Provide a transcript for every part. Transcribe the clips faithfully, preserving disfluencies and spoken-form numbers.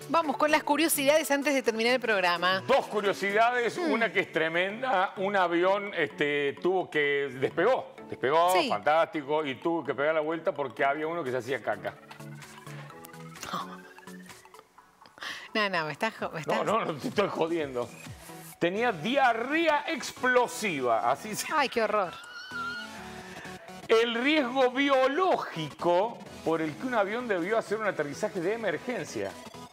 Vamos con las curiosidades antes de terminar el programa. Dos curiosidades, mm. una que es tremenda. Un avión este, tuvo que... despegó, despegó, sí. fantástico, y tuvo que pegar la vuelta porque había uno que se hacía caca. No, no, me estás... Me estás... No, no, no te estoy jodiendo. Tenía diarrea explosiva, así se... Ay, qué horror. El riesgo biológico por el que un avión debió hacer un aterrizaje de emergencia.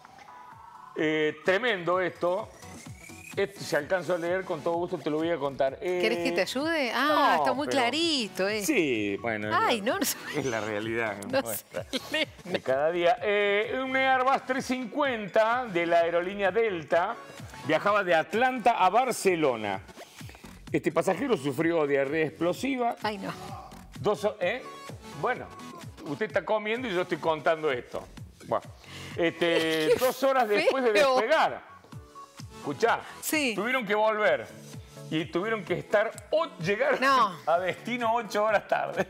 Eh, tremendo esto. Esto, si alcanzo a leer, con todo gusto te lo voy a contar. Eh, ¿Querés que te ayude? Ah, no, está muy pero... clarito. Eh. Sí, bueno. Ay, es no, la, no. es la realidad No nuestra de cada día. Eh, un Airbus trescientos cincuenta de la aerolínea Delta viajaba de Atlanta a Barcelona. Este pasajero sufrió diarrea explosiva. Ay, no. Dos, ¿eh? Bueno, usted está comiendo y yo estoy contando esto. Bueno, este, dos horas después de despegar, escuchá, sí. tuvieron que volver y tuvieron que estar o llegar no. a destino ocho horas tarde.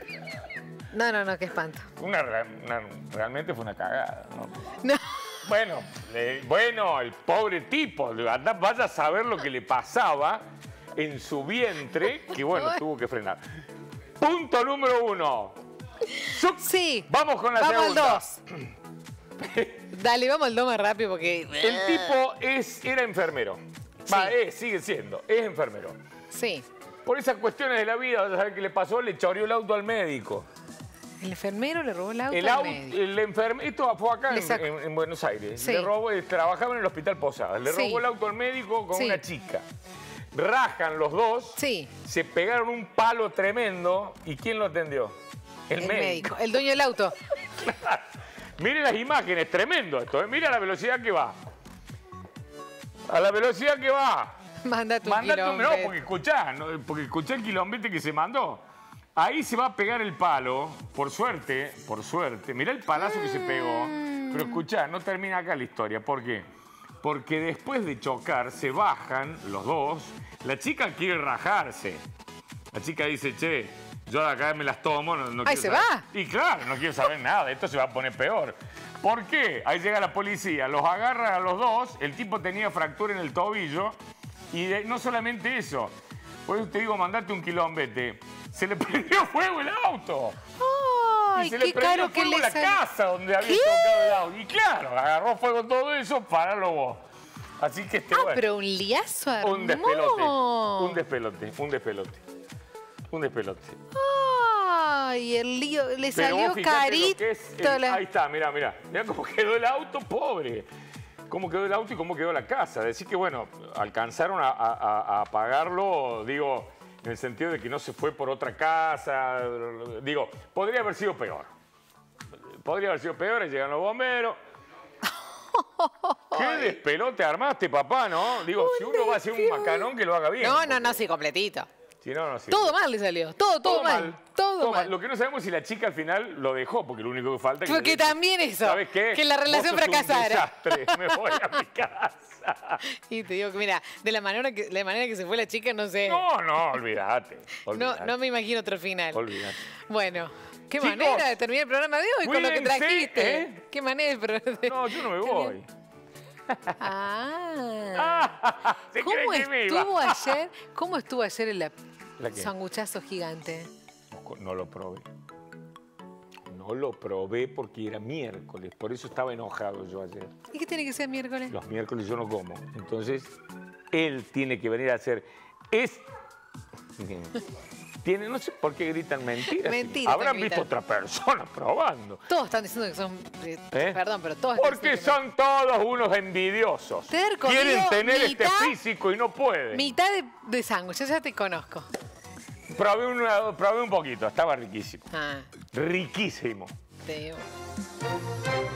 No, no, no, qué espanto. Una, una, realmente fue una cagada, ¿no? No. Bueno, eh, bueno, el pobre tipo, anda, vaya a saber lo que le pasaba en su vientre, que bueno, tuvo que frenar. Punto número uno. Sí. Vamos con la vamos segunda. Vamos al dos. Dale, vamos al dos más rápido porque... El tipo es, era enfermero. Sí. Va, es, sigue siendo, es enfermero. Sí. Por esas cuestiones de la vida, vas a saber qué le pasó, le choreó el auto al médico. ¿El enfermero le robó el auto el al auto, médico? El enfermero, esto fue acá en, en, en Buenos Aires. Sí. Le robó, trabajaba en el Hospital Posadas. Le sí. robó el auto al médico con sí. una chica. Rajan los dos, sí. se pegaron un palo tremendo. ¿Y quién lo atendió? El, el médico. médico. El dueño del auto. Miren las imágenes, tremendo esto. ¿eh? Mira la velocidad que va. A la velocidad que va. Manda tu Manda tu, no, kilómetro. porque escuchá, no, porque escuchá el kilómetro que se mandó. Ahí se va a pegar el palo, por suerte, por suerte. Mirá el palazo mm. que se pegó. Pero escuchá, no termina acá la historia. ¿Por qué? Porque después de chocar, se bajan los dos. La chica quiere rajarse. La chica dice, che, yo de acá me las tomo. No, no Ahí se saber. va. Y claro, no quiero saber nada. Esto se va a poner peor. ¿Por qué? Ahí llega la policía, los agarran a los dos. El tipo tenía fractura en el tobillo. Y de, no solamente eso. Por eso te digo, mandate un quilombete. Se le prendió fuego el auto. Ay, y se qué le prendió caro fuego que le la sal... casa donde había ¿Qué? tocado el auto. Y claro, agarró fuego todo eso, paralo vos. Así que este, Ah, bueno, pero un liazo hermoso. Un despelote, un despelote, un despelote. Un despelote. Ay, el lío, le pero salió carito. Es el, la... Ahí está, mirá, mirá. Mirá cómo quedó el auto, pobre. Cómo quedó el auto y cómo quedó la casa. Decir que, bueno, alcanzaron a, a, a apagarlo, digo... En el sentido de que no se fue por otra casa. Digo, podría haber sido peor. Podría haber sido peor, llegan los bomberos. ¿Qué despelote armaste, papá, no? Digo, si uno va a hacer un macanón, que lo haga bien. No, porque... no, no, sí, completito. Si no, no, sí. Todo mal le salió. Todo, todo, todo mal. mal. Todo, todo mal. mal. Lo que no sabemos es si la chica al final lo dejó, porque lo único que falta es que... Porque también eso. ¿Sabes qué? Que la relación Vos sos fracasara. Un desastre. Me voy a mi casa. Y te digo que, mira, de la manera que, la manera que se fue la chica, no sé. No, no, olvídate. No, no me imagino otro final. Olvídate. Bueno, qué Chicos, manera de terminar el programa de hoy con lo que trajiste. ¿eh? Qué manera de... No, yo no me voy. Ah. ¿Cómo estuvo ayer? ¿Cómo estuvo ayer el sanguchazo gigante? No, no lo probé. No lo probé porque era miércoles, por eso estaba enojado yo ayer. ¿Y qué tiene que ser miércoles? Los miércoles yo no como. Entonces, él tiene que venir a hacer... Es... Tiene, no sé por qué gritan mentiras. Mentiras. Habrán visto otra persona probando. Todos están diciendo que son... Eh, ¿Eh? Perdón, pero todos... Porque son todos unos envidiosos. Terco, quieren digo, tener mitad, este físico y no pueden. Mitad de, de sándwich, yo ya te conozco. Probé, una, probé un poquito, estaba riquísimo. Ah. Riquísimo. Te digo.